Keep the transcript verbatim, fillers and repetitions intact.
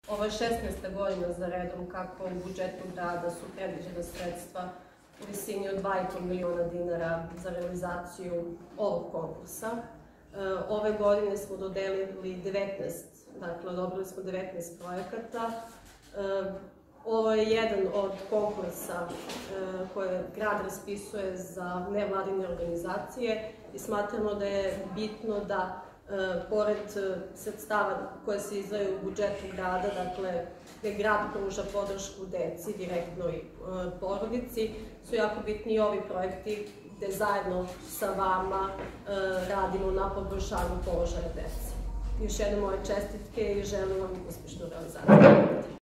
Ovo je šesnaesta godina za redom kako u budžetu grada su predviđena sredstva u visini od dva i po miliona dinara za realizaciju ovog konkursa. Ove godine smo dodelili devetnaest, dakle odobrili smo devetnaest projekata. Ovo je jedan od konkursa koje grad raspisuje za nevladine organizacije i smatramo da je bitno da pored sredstava koje se izdvajaju u budžetu grada, dakle, gde grad pruža podršku deci, direktno i porodici, su jako bitni i ovi projekti gde zajedno sa vama radimo na poboljšanju položaja dece. Još jednom moje čestitke i želim vam uspešnu realizaciju.